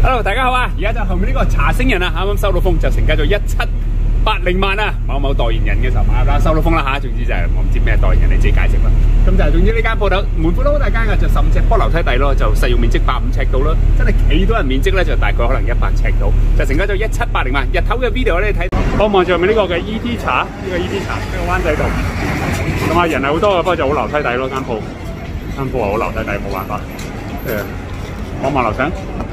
Hello， 大家好啊！而家就後面呢個茶星人啊，啱啱收到風就成交咗1780萬啊！某某代言人嘅時候買啦，收到風啦嚇。總之就係我唔知咩代言人，你自己解釋啦。咁就係總之呢間鋪頭門闊都好大間㗎，就15尺波樓梯底咯，就實用面積85尺度咯。真係幾多人面積咧，就大概可能100尺度，就成交咗1780萬。日頭嘅 video 咧，你睇我望上面呢個嘅 ET 茶，呢個 ET 茶呢個灣仔度，咁啊人係好多嘅，不過就好樓梯底咯間鋪係好樓梯底，冇辦法。望望樓上。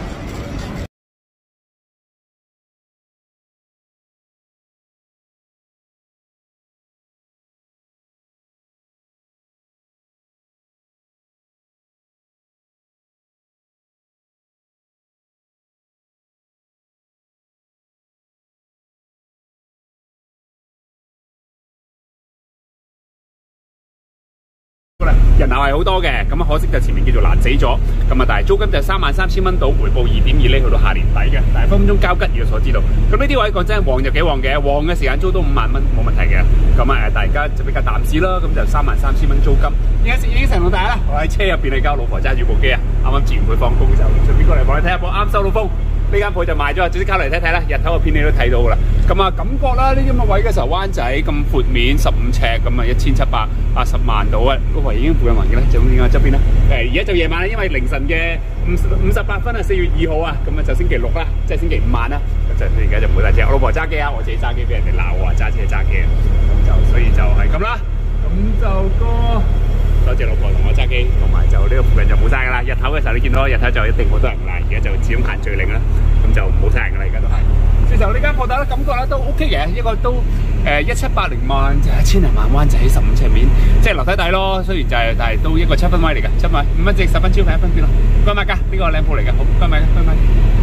人流係好多嘅，咁可惜就前面叫做攔死咗，咁啊但係租金就33000蚊到，回報2.2厘去到下年底嘅，但係分分鐘交吉以我所知道。咁呢啲位講真，旺就幾旺嘅，旺嘅時間租到5萬蚊冇問題嘅。咁啊大家就比較淡市啦，咁就33000蚊租金。而家影成同大家啦，我喺車入邊嚟交，老婆揸住部機啊，啱啱自然會放工就順便過嚟幫你睇下部啱收到風。呢間鋪就賣咗，即刻嚟睇睇啦！日頭嘅片你都睇到噶啦。咁啊，感覺啦，呢啲咁嘅位嘅時候，灣仔咁闊面15尺，咁啊1780萬到啊！老婆已經附近環境啦，就點解側邊啦？而家就夜晚啦，因為凌晨嘅58分啊，4月2號啊，咁啊就星期6啦，即係星期5晚啦。咁就而家就唔好揸車，我老婆揸機啊，我自己揸機俾人哋鬧我話揸車揸機啊，咁就所以就係咁啦。咁就多謝老婆同我揸機，同埋就呢個附近就冇晒噶啦。日頭嘅時候你見到日頭就一定好多人噶啦，而家就始終限聚令啦，咁就冇晒人噶啦，而家都係。所以就呢間鋪頭咧，感覺咧都 OK 嘅，一個都1780萬，就1000零萬灣仔15尺面，即係樓梯底咯。雖然就係，但係都一個7分位嚟嘅，7分5蚊值10分招牌1分券咯。該買㗎，呢個靚鋪嚟嘅，好該買㗎，該買。